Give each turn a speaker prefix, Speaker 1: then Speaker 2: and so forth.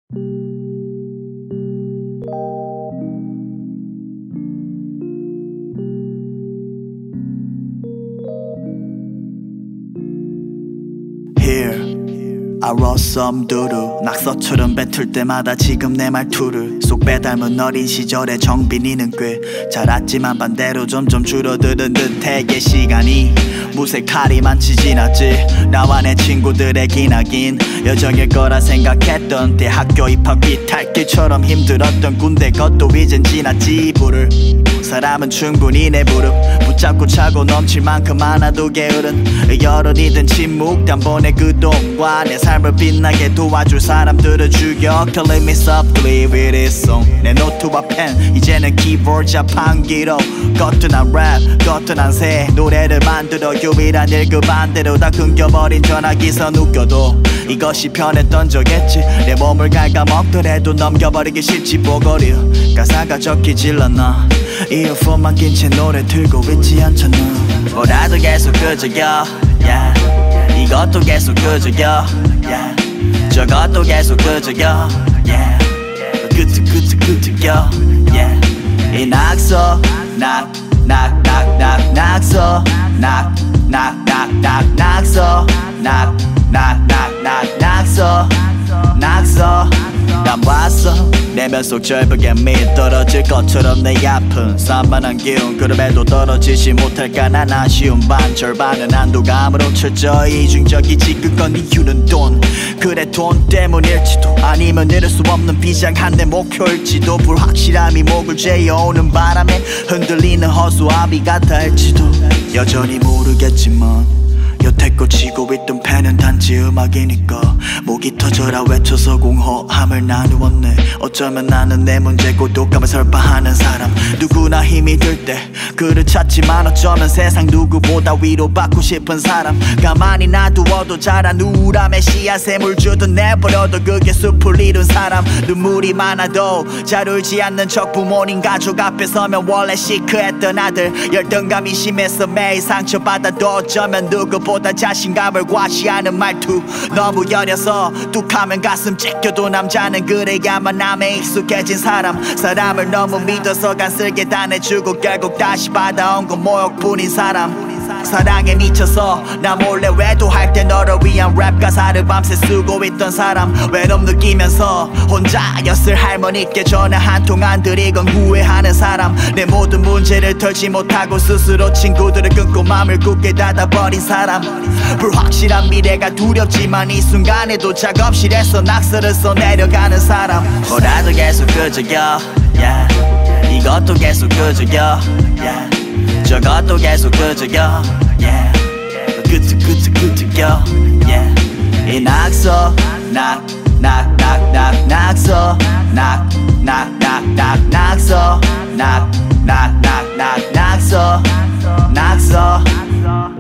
Speaker 1: Here I wrote some doodle 낙서처럼 뱉을 때마다 지금 내 말투를 쏙 빼닮은 어린 시절의 정빈이는 꽤 자랐지만 반대로 점점 줄어드는 듯해 이 시간이 무색하리 많지 지났지 나와 내 친구들의 기나긴 여정일 거라 생각했던 대학교 입학 비탈길처럼 힘들었던 군대 것도 이젠 지났지 부를 사람은 충분히 내 무릎 붙잡고 차고 넘칠 만큼 많아도 게으른 여론이든 침묵 단번에 그동과 내 삶을 빛나게 도와줄 사람들을 죽여 Killing me softly with this song 내 노트와 펜 이제는 키보드 자판기로 거뜬한 랩 거뜬한 새 노래를 만들어 유일한 일 그 반대로 다 끊겨버린 전화기선 웃겨도 이것이 편했던 적겠지 내 몸을 갉아먹더라도 넘겨버리기 싫지 뽀거리 가사가 적히질 않아 이어폰만 낀 채 노래 틀고 있지 않잖아 뭐라도 계속 끄적여 yeah. 이것도 계속 끄적여 yeah. 저것도 계속 끄적여 yeah. 끄적여 yeah. 이 낙서 낙서 낙서 난 봤어 내면 속 절벽에 밑 떨어질 것처럼 내 아픈 산만한 기운 그럼에도 떨어지지 못할까 난 아쉬운 반 절반은 안도감으로 철저히 이중적이지 그건 이유는 돈 그래 돈 때문일지도 아니면 이룰 수 없는 비장한 내 목표일지도 불확실함이 목을 죄어오는 바람에 흔들리는 허수아비 같아 할지도 여전히 모르겠지만 여태 꽂히고 있던 펜은 단지 음악이니까 목이 터져라 외쳐서 공허함을 나누었네 어쩌면 나는 내 문제 고독감을 설파하는 사람 누구나 힘이 들 때 그를 찾지만 어쩌면 세상 누구보다 위로받고 싶은 사람 가만히 놔두어도 자란 우울함에 씨앗에 물 주듯 내버려도 그게 숲을 이룬 사람 눈물이 많아도 잘 울지 않는 척 부모님 가족 앞에 서면 원래 시크했던 아들 열등감이 심해서 매일 상처받아도 어쩌면 누구보다 자신감을 과시하는 말투 너무 여려서 뚝하면 가슴 찢겨도 남자는 그래야만 남에 익숙해진 사람을 너무 믿어서 간슬게 다내주고 결국 다시 받아온 건 모욕뿐인 사랑에 미쳐서 나 몰래 외도할 때 너를 위한 랩 가사를 밤새 쓰고 있던 사람 외로움 느끼면서 혼자였을 할머니께 전화 한 통 안 드리건 후회하는 사람 내 모든 문제를 털지 못하고 스스로 친구들을 끊고 맘을 굳게 닫아버린 사람 불확실한 미래가 두렵지만 이 순간에도 작업실에서 낙서를 써 내려가는 사람 뭐라도 계속 끄적여 yeah. 이것도 계속 끄적여 yeah. 저것도 계속 끄적여 yeah. 끄적여 yeah. 이 낙서 낙서 낙서